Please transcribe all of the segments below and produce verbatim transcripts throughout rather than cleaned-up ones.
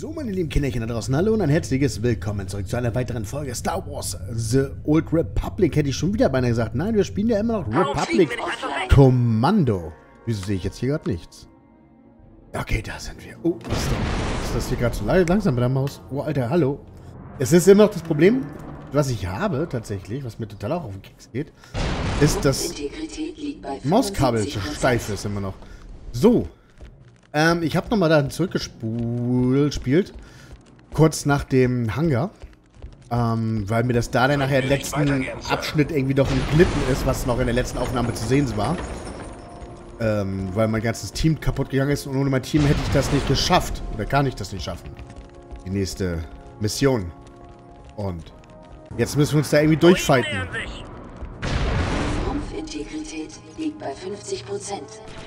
So, meine lieben Kinderchen da draußen, hallo und ein herzliches Willkommen zurück zu einer weiteren Folge Star Wars The Old Republic. Hätte ich schon wieder beinahe gesagt. Nein, wir spielen ja immer noch Republic Commando. Wieso sehe ich jetzt hier gerade nichts? Okay, da sind wir. Oh, was ist, ist das hier gerade so langsam mit der Maus? Oh, Alter, hallo. Es ist immer noch das Problem, was ich habe tatsächlich, was mir total auch auf den Keks geht, ist, dass Mauskabel zu steif ist immer noch. So. Ähm, ich habe nochmal da zurückgespult, spielt, kurz nach dem Hangar, ähm, weil mir das da dann nachher im letzten Abschnitt irgendwie doch entglitten ist, was noch in der letzten Aufnahme zu sehen war. Ähm, weil mein ganzes Team kaputt gegangen ist und ohne mein Team hätte ich das nicht geschafft. Oder kann ich das nicht schaffen. Die nächste Mission. Und jetzt müssen wir uns da irgendwie durchfighten. Rumpfintegrität liegt bei fünfzig Prozent.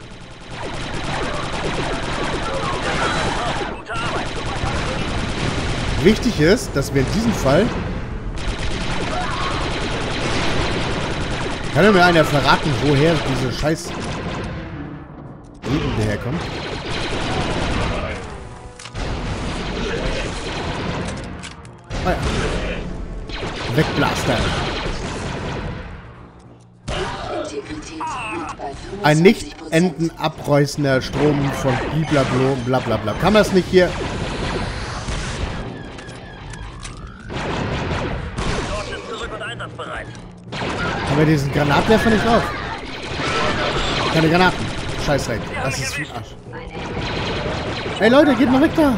Wichtig ist, dass wir in diesem Fall... Kann ja mir einer verraten, woher diese scheiß Blüten herkommt? Ah ja. Wegblaster. Ein nicht enden abreißender Strom von blablabla, bla bla bla. Kann man das nicht hier... Haben wir diesen Granatwerfer nicht drauf? Keine Granaten. Scheiß recht. Das ist für Arsch. Hey Leute, geht mal weg da!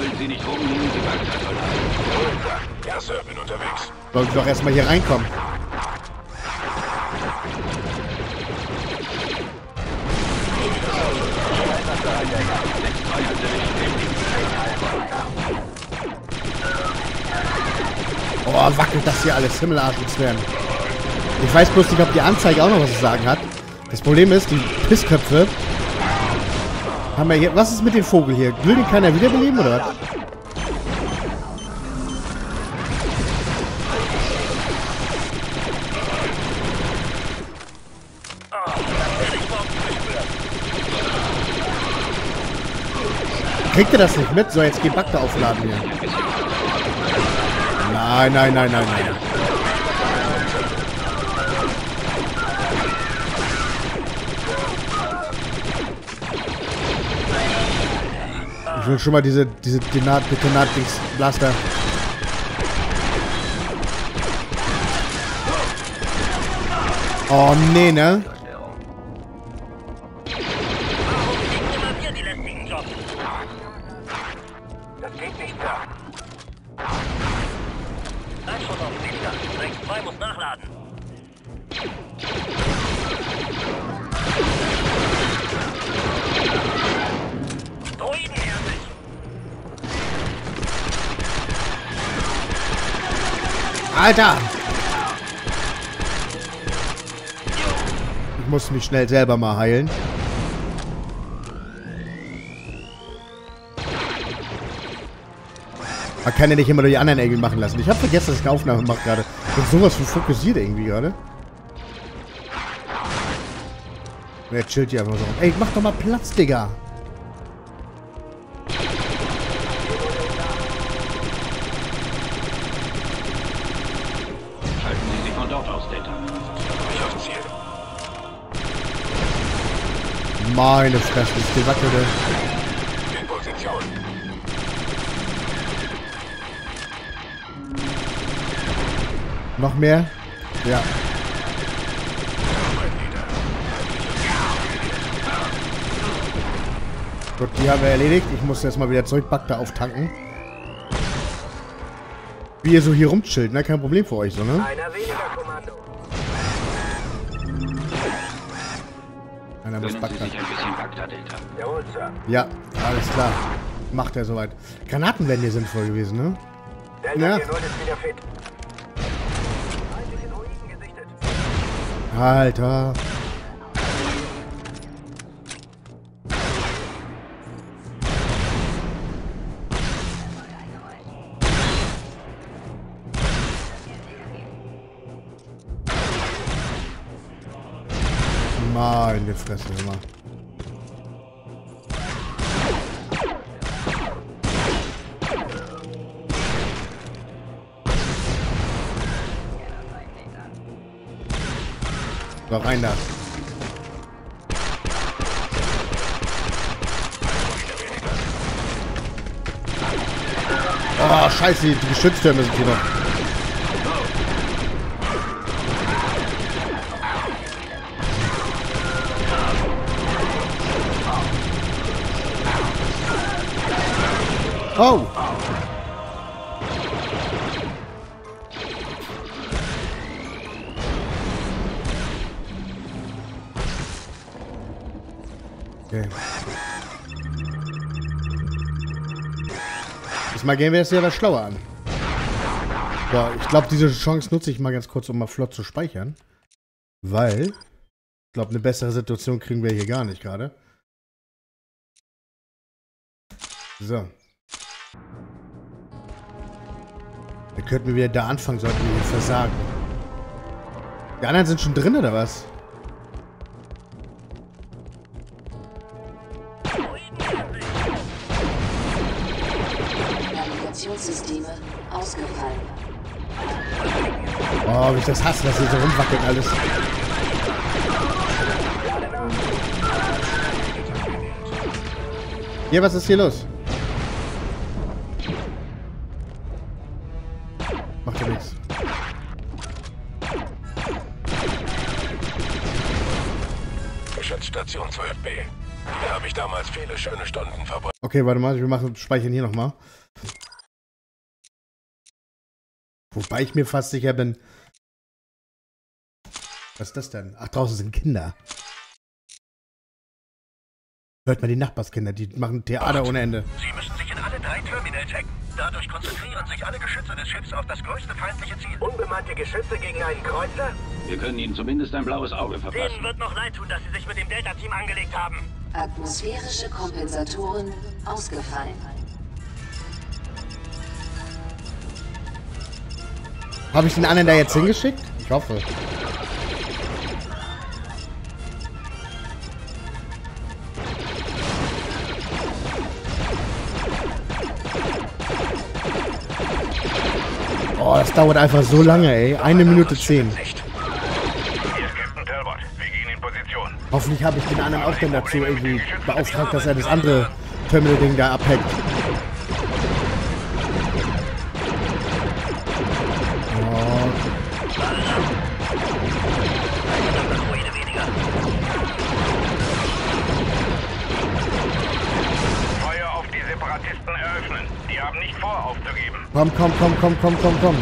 Ja, Sir, bin unterwegs. Sollten doch erstmal hier reinkommen. Oh, wackelt das hier alles. Himmelarsch werden. Ich weiß bloß nicht, ob die Anzeige auch noch was zu sagen hat. Das Problem ist, die Pissköpfe haben wir hier... Was ist mit dem Vogel hier? Will den keiner wiederbeleben, oder was? Kriegt ihr das nicht mit? So, jetzt geht Bagda aufladen hier. Nein, nein, nein, nein, nein. Ich will schon mal diese, diese Detonat, Detonat-Dings, Blaster. Oh, nee, ne? Das geht nicht mehr. Einschuss auf Lichter. Rex zwei muss nachladen. Droiden nähern sich. Alter! Ich muss mich schnell selber mal heilen. Man kann ja nicht immer nur die anderen irgendwie machen lassen. Ich habe vergessen, dass ich eine Aufnahme mache gerade. Ich bin sowas von fokussiert irgendwie gerade. Der chillt hier einfach so. Ey, mach doch mal Platz, Digga. Schalten Sie sich von dort aus, Data. Ich auf Ziel. Meine Fresse, ist die wackelte. In Position. Noch mehr? Ja. Gut, die haben wir erledigt. Ich muss jetzt mal wieder zurück Bagda auftanken. Wie ihr so hier rumchillt, ne? Kein Problem für euch, so, ne? Einer weniger, Kommando. Einer muss Gönnen Sie Bagda. sich ein bisschen Bagda, Data. Jawohl, Sir. Ja, alles klar. Macht er soweit. Granaten wären hier sinnvoll gewesen, ne? Delta Ja. vier null ist wieder fit. Feindliche Droiden gesichtet. Alter. Meine Fresse immer. So, rein da. Oh, scheiße, die Geschütztürme sind hier noch. Oh! Okay. Mal gehen wir jetzt hier was schlauer an. So, ich glaube, diese Chance nutze ich mal ganz kurz, um mal flott zu speichern. Weil, ich glaube, eine bessere Situation kriegen wir hier gar nicht gerade. So. Wir könnten wir wieder da anfangen, sollten wir hier versagen. Die anderen sind schon drin, oder was? Navigationssysteme ausgefallen. Oh, wie ich das hasse, dass hier so rumwackelt alles. Hier, was ist hier los? Macht ja nichts. Geschützstation zwölf B. Da habe ich damals viele schöne Stunden verbracht. Okay, warte mal, wir machen speichern hier nochmal. Wobei ich mir fast sicher bin. Was ist das denn? Ach, draußen sind Kinder. Hört mal die Nachbarskinder, die machen Theater ohne Ende. Sie müssen sich in alle drei Terminals hacken. Dadurch konzentrieren sich alle Geschütze des Schiffs auf das größte feindliche Ziel. Unbemannte Geschütze gegen einen Kreuzer? Wir können ihnen zumindest ein blaues Auge Denen verpassen. wird noch leid tun, dass sie sich mit dem Delta-Team angelegt haben. Atmosphärische Kompensatoren ausgefallen. Habe ich den anderen da jetzt hingeschickt? Ich hoffe. Oh, das dauert einfach so lange, ey. Eine Minute zehn. Hier ist Captain Talbot. Wir gehen in Position. Hoffentlich habe ich den anderen auch dann dazu irgendwie beauftragt, dass er das andere Terminal-Ding da abhackt. Feuer auf die Separatisten eröffnen. Die haben nicht vor, aufzugeben. Komm, komm, komm, komm, komm, komm, komm.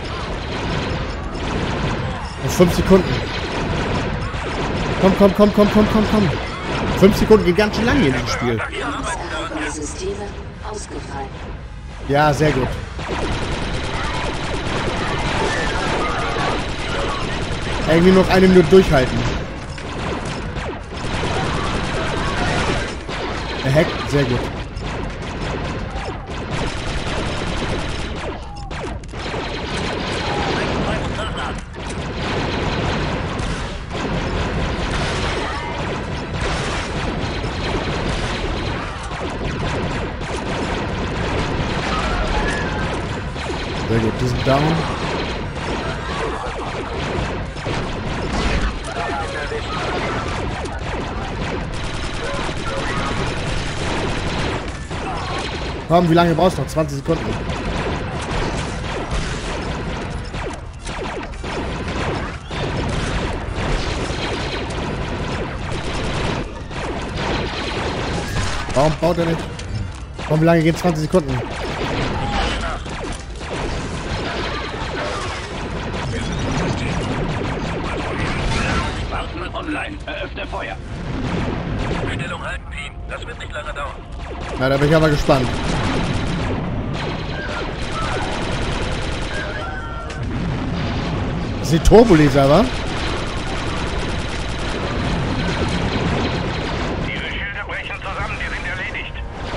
Noch fünf Sekunden. Komm, komm, komm, komm, komm, komm, komm. Fünf Sekunden geht ganz schön lang hier in diesem Spiel. Systeme ausgefallen. Ja, sehr gut. Irgendwie noch eine Minute durchhalten. Er hackt, sehr gut. Sehr gut, die sind down. Komm, wie lange brauchst du noch? zwanzig Sekunden. Warum baut er nicht? Komm, wie lange geht zwanzig Sekunden? Online. Eröffne Feuer. Stellung halten, Team. Das wird nicht lange dauern. Na, da bin ich aber gespannt. Das sind die Turbolaser, wa? Diese Schilde brechen zusammen. Die sind erledigt.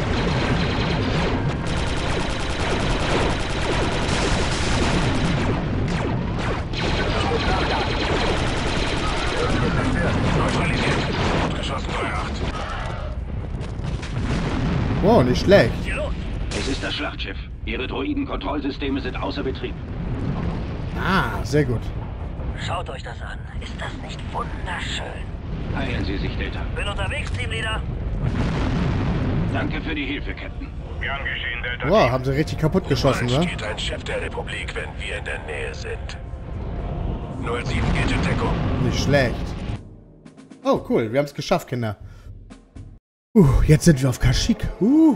Geschossen drei acht. Wow, nicht schlecht. Hier los. Es ist das Schlachtschiff. Ihre Droiden-Kontrollsysteme sind außer Betrieb. Ah, sehr gut. Schaut euch das an. Ist das nicht wunderschön? Heilen Sie sich, Delta. Bin unterwegs, Teamleader. Danke für die Hilfe, Captain. Gern geschehen, Delta. Wow, haben sie richtig kaputt geschossen, Bald wa? steht ein Schiff der Republik, wenn wir in der Nähe sind. null sieben geht in Deckung. Nicht schlecht. Oh, cool. Wir haben es geschafft, Kinder. Uh, jetzt sind wir auf Kashyyyk. Uh.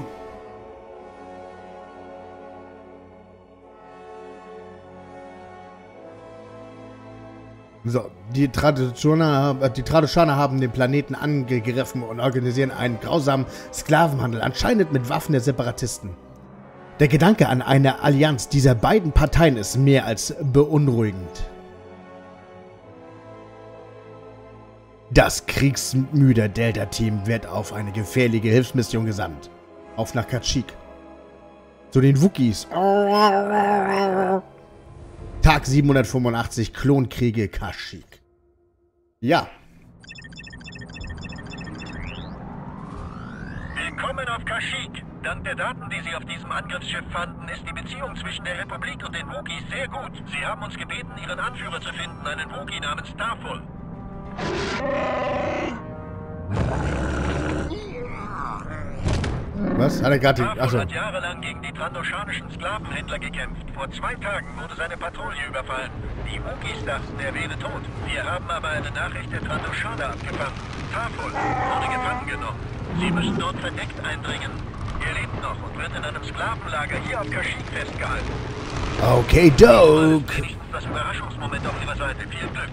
So, die Traditioner, die Traditioner haben den Planeten angegriffen und organisieren einen grausamen Sklavenhandel, anscheinend mit Waffen der Separatisten. Der Gedanke an eine Allianz dieser beiden Parteien ist mehr als beunruhigend. Das kriegsmüde Delta-Team wird auf eine gefährliche Hilfsmission gesandt. Auf nach Kashyyyk. Zu den Wookiees. Tag siebenhundertfünfundachtzig, Klonkriege Kashyyyk. Ja. Willkommen auf Kashyyyk. Dank der Daten, die Sie auf diesem Angriffsschiff fanden, ist die Beziehung zwischen der Republik und den Wookiees sehr gut. Sie haben uns gebeten, Ihren Anführer zu finden, einen Wookie namens Starfall. Was? Hat er gerade... Starfall Achso. hat jahrelang gegen die trandoschanischen Sklavenhändler gekämpft. Vor zwei Tagen wurde seine Patrouille überfallen. Die Wookiees dachten, er wäre tot. Wir haben aber eine Nachricht der Trandoshaner abgefangen. Starfall wurde gefangen genommen. Sie müssen dort verdeckt eindringen. Er lebt noch und wird in einem Sklavenlager hier auf Kashyyyk festgehalten. Okay, Doke. Wenigstens das Überraschungsmoment auf Ihrer Seite. Viel Glück.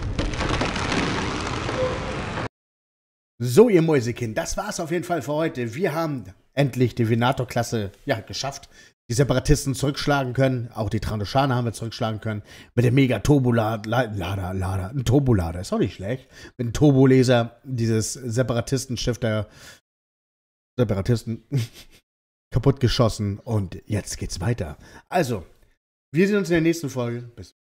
So, ihr Mäusekind, das war's auf jeden Fall für heute. Wir haben endlich die Venator-Klasse ja, geschafft. Die Separatisten zurückschlagen können. Auch die Trandoshaner haben wir zurückschlagen können. Mit dem Mega-Turbolader, Lader, Lader, ein Turbolader, ist auch nicht schlecht. Mit dem Turbolaser dieses Separatistenschiff der Separatisten kaputt geschossen. Und jetzt geht's weiter. Also, wir sehen uns in der nächsten Folge. Bis